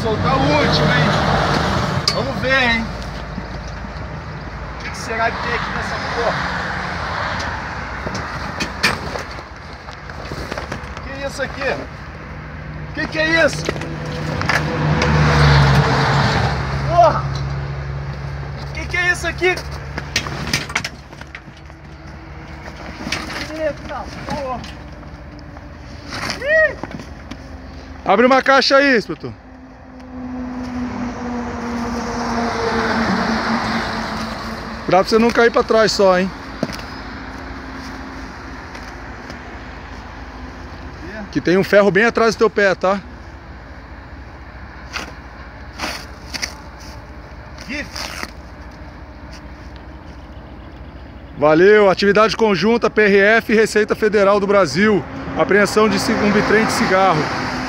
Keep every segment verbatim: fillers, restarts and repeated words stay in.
soltar o último, hein? Vamos ver, hein? O que, que será que tem aqui nessa porra? O que é isso aqui? O que, que é isso? Porra! O que, que é isso aqui? Eita porra! Ih! Abre uma caixa aí, inspetor. Cuidado pra você não cair pra trás só, hein? Que tem um ferro bem atrás do teu pé, tá? Valeu, atividade conjunta P R F e Receita Federal do Brasil. Apreensão de um bitrem de cigarro.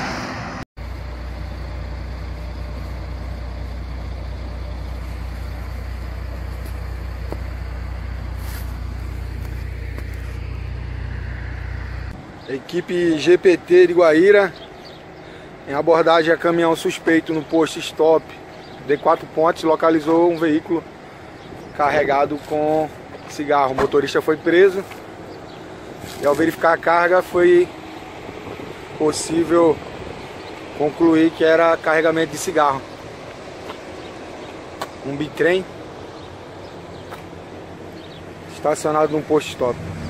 Equipe G P T de Guaíra, em abordagem a caminhão suspeito no posto stop D quatro Pontes, localizou um veículo carregado com cigarro. O motorista foi preso e ao verificar a carga foi possível concluir que era carregamento de cigarro. Um bitrem estacionado num posto stop.